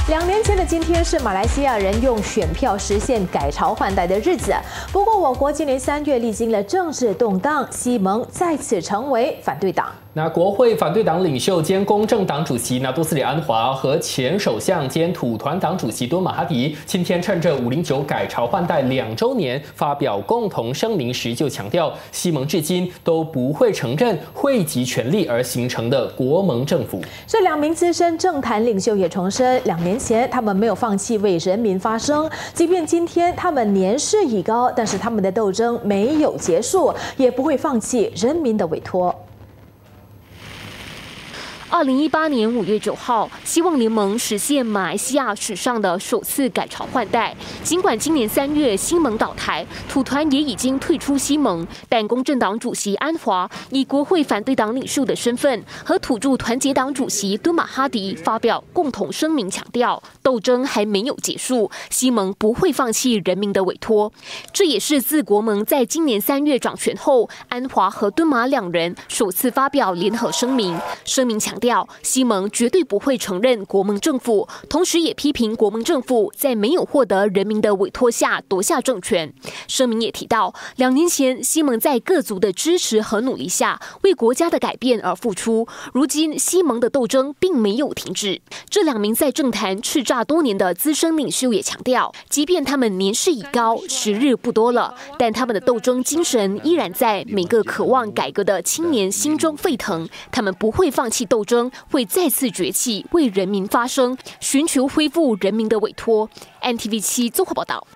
2年前的今天是马来西亚人用选票实现改朝换代的日子。不过，我国今年3月历经了政治动荡，西蒙再次成为反对党。 那国会反对党领袖兼公正党主席纳多斯里安华和前首相兼土团党主席敦马哈迪，今天趁着509改朝换代2周年发表共同声明时，就强调西蒙至今都不会承认汇集权力而形成的国盟政府。 这2名资深政坛领袖也重申，2年前他们没有放弃为人民发声，即便今天他们年事已高，但是他们的斗争没有结束，也不会放弃人民的委托。 2018年5月9号，希望联盟实现马来西亚史上的首次改朝换代。尽管今年3月西蒙倒台，土团也已经退出西蒙，但公正党主席安华以国会反对党领袖的身份，和土著团结党主席敦马哈迪发表共同声明，强调斗争还没有结束，西蒙不会放弃人民的委托。这也是自国盟在今年3月掌权后，安华和敦马2人首次发表联合声明，声明强调西蒙绝对不会承认国盟政府，同时也批评国盟政府在没有获得人民的委托下夺下政权。声明也提到，2年前西蒙在各族的支持和努力下，为国家的改变而付出。如今西蒙的斗争并没有停止。这2名在政坛叱咤多年的资深领袖也强调，即便他们年事已高，时日不多了，但他们的斗争精神依然在每个渴望改革的青年心中沸腾。他们不会放弃斗争，会再次崛起，为人民发声，寻求恢复人民的委托。NTV7综合报道。